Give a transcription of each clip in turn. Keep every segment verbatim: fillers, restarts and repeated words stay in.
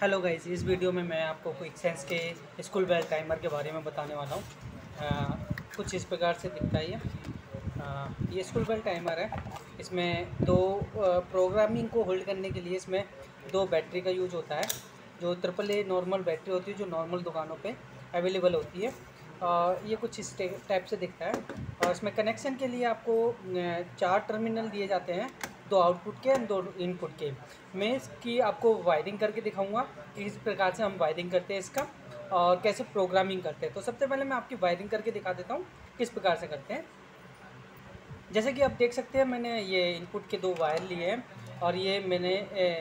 Hello guys, इस video में मैं आपको क्विक सेंस के स्कूल बेल टाइमर के बारे में बताने वाला हूँ। कुछ इस प्रकार से दिखता है ये आ, ये स्कूल बेल टाइमर है। इसमें दो प्रोग्रामिंग को होल्ड करने के लिए इसमें दो बैटरी का यूज होता है। जो ट्रिपल ए नॉर्मल बैटरी होती है जो नॉर्मल दुकानों पे अवेलेबल होती है। आ, ये कुछ इस टाइप से दिखता है और इसमें कनेक्शन के लिए आपको चार टर्मिनल दिए जाते हैं, दो आउटपुट के और दो इनपुट के। मैं इसकी आपको वायरिंग करके दिखाऊंगा कि किस प्रकार से हम वायरिंग करते हैं इसका और कैसे प्रोग्रामिंग करते हैं। तो सबसे पहले मैं आपकी वायरिंग करके दिखा देता हूँ किस प्रकार से करते हैं। जैसे कि आप देख सकते हैं, मैंने ये इनपुट के दो वायर लिए हैं और ये मैंने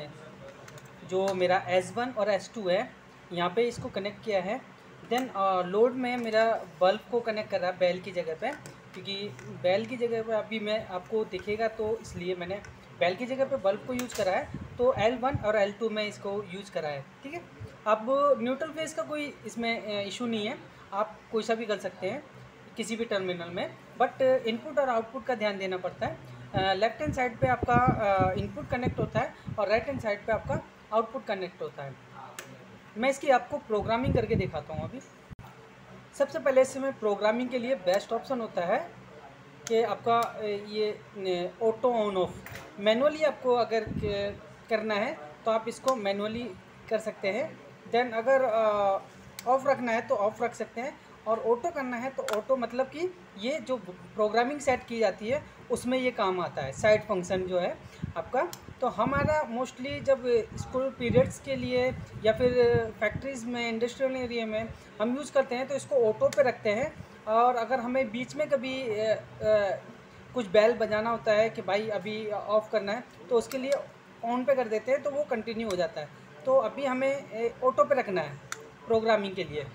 जो मेरा एस वन और एस टू है यहाँ पे इसको कनेक्ट किया है। देन लोड में मेरा बल्ब को कनेक्ट कर रहा है बेल की जगह पे, क्योंकि बेल की जगह पे अभी मैं आपको दिखेगा तो इसलिए मैंने बेल की जगह पे बल्ब को यूज़ करा है। तो एल वन और एल टू में इसको यूज़ करा है, ठीक है। अब न्यूट्रल फेस का कोई इसमें इशू नहीं है, आप कोई सा भी कर सकते हैं किसी भी टर्मिनल में, बट इनपुट और आउटपुट का ध्यान देना पड़ता है। लेफ्ट हैंड साइड पे आपका इनपुट कनेक्ट होता है और राइट हैंड साइड पे आपका आउटपुट कनेक्ट होता है। मैं इसकी आपको प्रोग्रामिंग करके दिखाता हूँ। अभी सबसे पहले इसमें प्रोग्रामिंग के लिए बेस्ट ऑप्शन होता है कि आपका ये ऑटो ऑन ऑफ। मैनुअली आपको अगर करना है तो आप इसको मैनुअली कर सकते हैं। देन अगर ऑफ रखना है तो ऑफ रख सकते हैं, और ऑटो करना है तो ऑटो मतलब कि ये जो प्रोग्रामिंग सेट की जाती है उसमें ये काम आता है, साइड फंक्शन जो है आपका। तो हमारा मोस्टली जब स्कूल पीरियड्स के लिए या फिर फैक्ट्रीज़ में, इंडस्ट्रियल एरिया में हम यूज़ करते हैं तो इसको ऑटो पे रखते हैं। और अगर हमें बीच में कभी आ, आ, कुछ बेल बजाना होता है कि भाई अभी ऑफ़ करना है तो उसके लिए ऑन पे कर देते हैं तो वो कंटिन्यू हो जाता है। तो अभी हमें ऑटो पे रखना है प्रोग्रामिंग के लिए।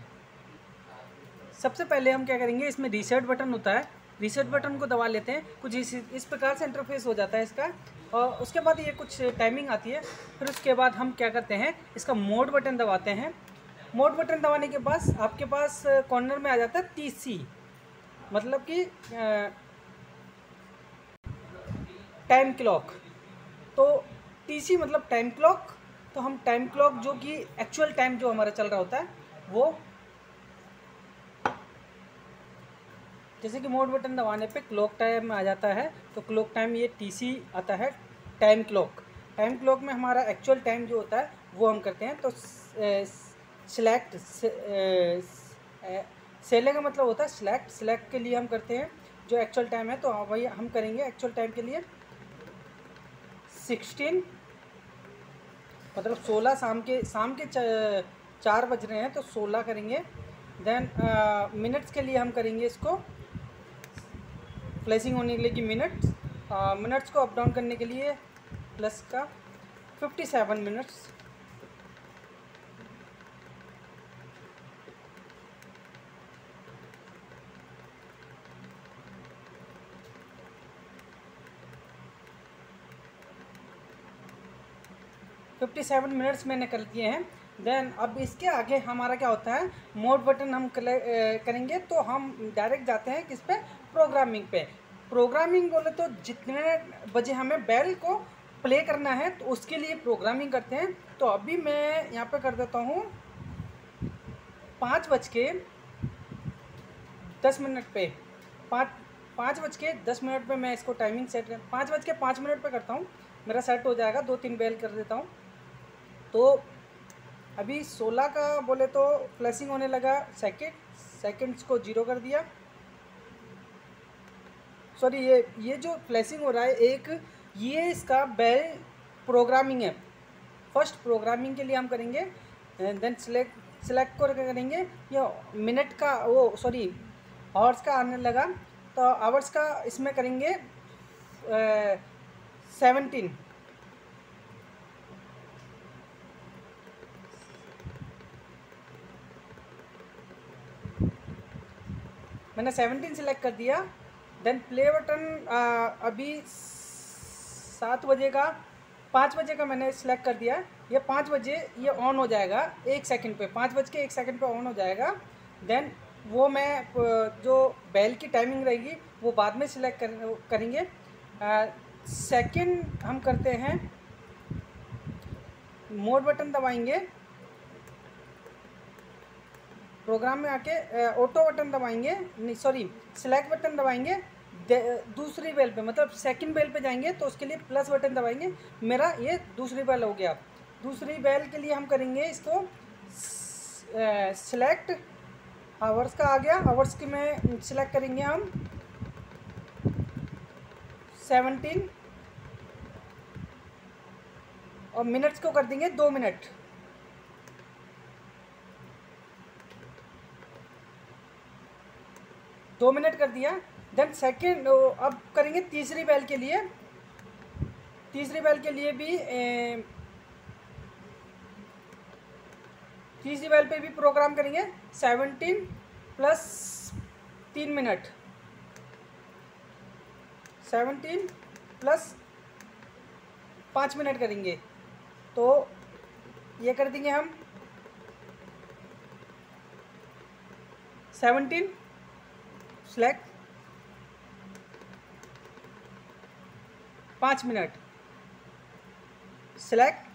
सबसे पहले हम क्या करेंगे, इसमें रीसेट बटन होता है, रीसेट बटन को दबा लेते हैं। कुछ इस इस प्रकार से इंटरफेस हो जाता है इसका, और उसके बाद ये कुछ टाइमिंग आती है। फिर उसके बाद हम क्या करते हैं, इसका मोड बटन दबाते हैं। मोड बटन दबाने के बाद आपके पास कॉर्नर में आ जाता है टी सी, मतलब कि टाइम क्लॉक। तो टी सी मतलब टाइम क्लॉक। तो हम टाइम क्लॉक जो कि एक्चुअल टाइम जो हमारा चल रहा होता है वो, जैसे कि मोड बटन दबाने पे क्लॉक टाइम आ जाता है तो क्लॉक टाइम ये टीसी आता है, टाइम क्लॉक। टाइम क्लॉक में हमारा एक्चुअल टाइम जो होता है वो हम करते हैं। तो सिलेक्ट, सेले का मतलब होता है सिलेक्ट। सिलेक्ट के लिए हम करते हैं जो एक्चुअल टाइम है, तो वही हम करेंगे एक्चुअल टाइम के लिए सिक्सटीन, मतलब सोलह। शाम के शाम के चार बज रहे हैं तो सोलह करेंगे। देन मिनट्स के लिए हम करेंगे इसको फ्लैशिंग होने के लिए कि मिनट्स, मिनट्स को अप डाउन करने के लिए प्लस का fifty seven minutes. Fifty seven minutes मैंने कर दिए हैं। देन अब इसके आगे हमारा क्या होता है, मोड बटन हम करेंगे तो हम डायरेक्ट जाते हैं किस पे, प्रोग्रामिंग पे। प्रोग्रामिंग बोले तो जितने बजे हमें बेल को प्ले करना है तो उसके लिए प्रोग्रामिंग करते हैं। तो अभी मैं यहाँ पे कर देता हूँ पाँच बज के दस मिनट पे, पाँच पाँच बज के दस मिनट पे मैं इसको टाइमिंग सेट कर, पाँच बज के पाँच मिनट पे करता हूँ, मेरा सेट हो जाएगा। दो तीन बेल कर देता हूँ। तो अभी सोलह का बोले तो फ्लैशिंग होने लगा, सेकेंड सेकेंड्स को जीरो कर दिया। सॉरी, ये ये जो फ्लैशिंग हो रहा है एक, ये इसका बेल प्रोग्रामिंग है। फर्स्ट प्रोग्रामिंग के लिए हम करेंगे, देन सिलेक्ट सिलेक्ट को करेंगे। ये मिनट का वो सॉरी आवर्स का आने लगा, तो आवर्स का इसमें करेंगे सेवनटीन। मैंने सेवनटीन सिलेक्ट कर दिया। देन प्ले बटन अभी सात बजे का, पाँच बजे का मैंने सिलेक्ट कर दिया। ये पाँच बजे ये ऑन हो जाएगा, एक सेकंड पे, पाँच बज के एक सेकंड पे ऑन हो जाएगा। देन वो मैं जो बेल की टाइमिंग रहेगी वो बाद में सिलेक्ट कर, करेंगे। सेकंड हम करते हैं, मोड बटन दबाएंगे प्रोग्राम में आके ऑटो बटन दबाएंगे, नहीं सॉरी सिलेक्ट बटन दबाएंगे, दूसरी बेल पे मतलब सेकंड बेल पे जाएंगे तो उसके लिए प्लस बटन दबाएंगे। मेरा ये दूसरी बेल हो गया। दूसरी बेल के लिए हम करेंगे इसको सिलेक्ट आवर्स का आ गया, आवर्स की में सिलेक्ट करेंगे हम सेवनटीन और मिनट्स को कर देंगे दो मिनट। दो मिनट कर दिया। देन सेकेंड अब करेंगे तीसरी बेल के लिए। तीसरी बेल के लिए भी ए, तीसरी बेल पे भी प्रोग्राम करेंगे सेवनटीन प्लस तीन मिनट, सेवनटीन प्लस पाँच मिनट करेंगे। तो ये कर देंगे हम सेवनटीन सेलेक्ट पाँच मिनट सेलेक्ट।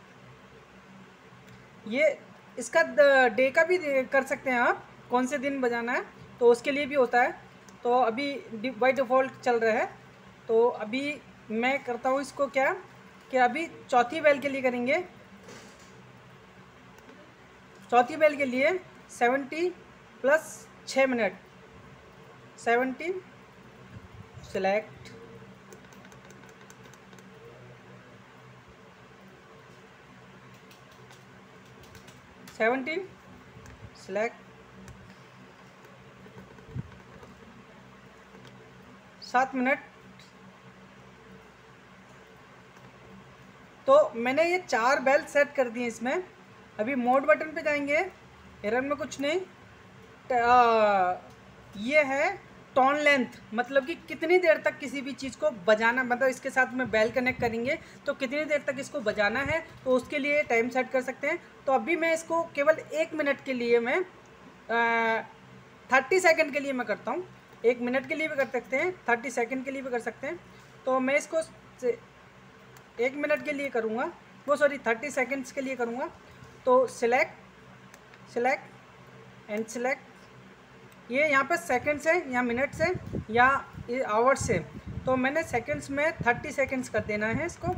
ये इसका डे का भी कर सकते हैं आप, कौन से दिन बजाना है तो उसके लिए भी होता है। तो अभी बाय डिफ़ॉल्ट चल रहा है। तो अभी मैं करता हूँ इसको क्या कि अभी चौथी बेल के लिए करेंगे। चौथी बेल के लिए सेवेंटी प्लस छः minute, seventeen select seventeen select सात मिनट। तो मैंने ये चार बेल सेट कर दी इसमें। अभी मोड बटन पे जाएंगे, एरर में कुछ नहीं। आ, ये है टोन लेंथ, मतलब कि कितनी देर तक किसी भी चीज़ को बजाना, मतलब इसके साथ में बेल कनेक्ट करेंगे तो कितनी देर तक इसको बजाना है, तो उसके लिए टाइम सेट कर सकते हैं। तो अभी मैं इसको केवल एक मिनट के लिए मैं थर्टी सेकंड के लिए मैं करता हूँ। एक मिनट के लिए भी कर सकते हैं, थर्टी सेकंड के लिए भी कर सकते हैं। तो मैं इसको एक मिनट के लिए करूँगा, वो सॉरी थर्टी सेकंड्स के लिए करूँगा। तो सिलेक्ट सिलेक्ट एंड सिलेक्ट। ये यहाँ पे सेकंड्स है या मिनट्स है या आवर्स है, तो मैंने सेकंड्स में थर्टी सेकंड्स कर देना है इसको।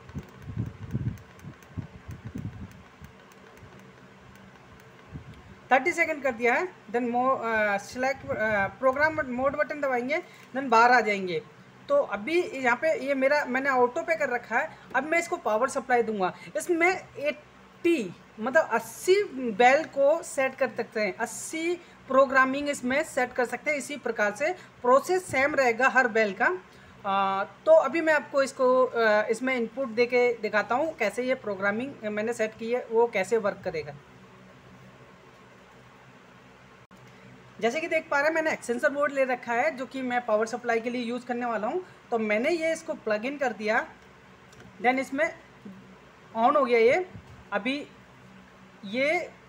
थर्टी सेकंड कर दिया है। देन मो सिलेक्ट प्रोग्राम मोड बटन दबाएंगे, देन बाहर आ जाएंगे। तो अभी यहाँ पे ये मेरा मैंने ऑटो पे कर रखा है। अब मैं इसको पावर सप्लाई दूंगा। इसमें एट्टी मतलब अस्सी बेल को सेट कर सकते हैं, अस्सी प्रोग्रामिंग इसमें सेट कर सकते हैं। इसी प्रकार से प्रोसेस सेम रहेगा हर बेल का। आ, तो अभी मैं आपको इसको आ, इसमें इनपुट देके दिखाता हूँ कैसे ये प्रोग्रामिंग मैंने सेट की है वो कैसे वर्क करेगा। जैसे कि देख पा रहे हैं मैंने एक्सटेंसर बोर्ड ले रखा है जो कि मैं पावर सप्लाई के लिए यूज़ करने वाला हूँ। तो मैंने ये इसको प्लग इन कर दिया, देन इसमें ऑन हो गया ये। अभी ये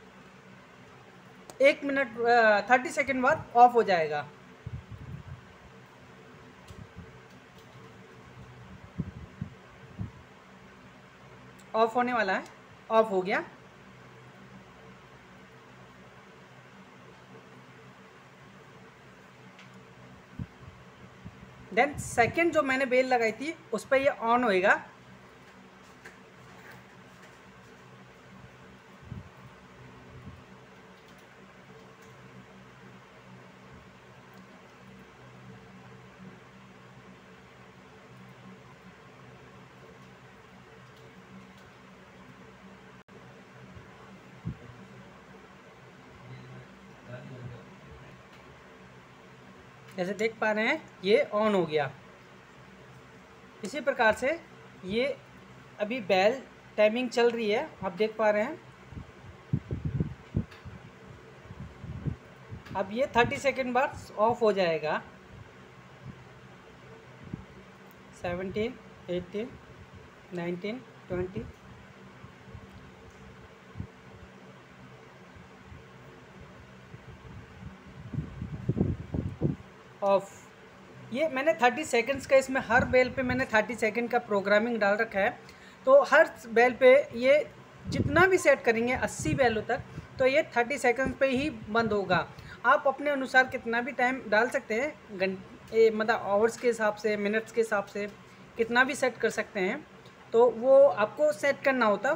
एक मिनट थर्टी सेकेंड बाद ऑफ हो जाएगा। ऑफ होने वाला है, ऑफ हो गया। देन सेकंड जो मैंने बेल लगाई थी उस पर ये ऑन होएगा। जैसे देख पा रहे हैं ये ऑन हो गया। इसी प्रकार से ये अभी बेल टाइमिंग चल रही है, आप देख पा रहे हैं। अब ये थर्टी सेकेंड बाद ऑफ हो जाएगा। Seventeen eighteen nineteen twenty off. ये मैंने थर्टी सेकंड्स का इसमें हर बेल पे मैंने थर्टी सेकंड का प्रोग्रामिंग डाल रखा है। तो हर बेल पे ये जितना भी सेट करेंगे अस्सी बेलों तक तो ये थर्टी सेकंड्स पे ही बंद होगा। आप अपने अनुसार कितना भी टाइम डाल सकते हैं, घंटे मतलब आवर्स के हिसाब से, मिनट्स के हिसाब से कितना भी सेट कर सकते हैं। तो वो आपको सेट करना होता,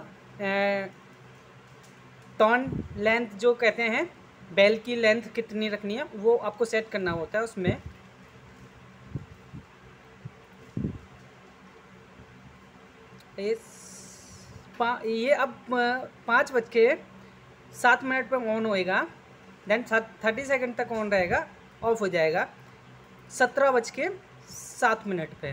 टर्न लेंथ जो कहते हैं, बेल की लेंथ कितनी रखनी है वो आपको सेट करना होता है उसमें। इस पा, ये अब पाँच बज के सात मिनट पे ऑन होएगा, देन थर्टी सेकंड तक ऑन रहेगा, ऑफ हो जाएगा सत्रह बज के सात मिनट पे।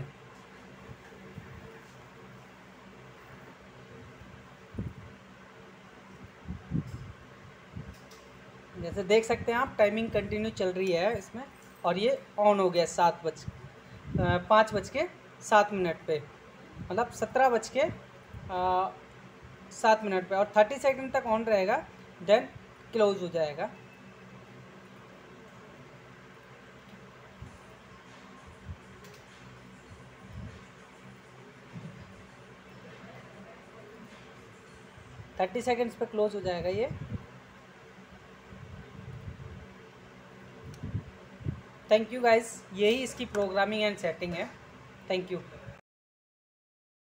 जैसे देख सकते हैं आप, टाइमिंग कंटिन्यू चल रही है इसमें, और ये ऑन हो गया सात बज पाँच बज के सात मिनट पे, मतलब सत्रह बज के सात मिनट पे, और थर्टी सेकंड तक ऑन रहेगा, देन क्लोज हो जाएगा। थर्टी सेकंड्स पे क्लोज हो जाएगा ये। थैंक यू गाइस, यही इसकी प्रोग्रामिंग एंड सेटिंग है। Thank you.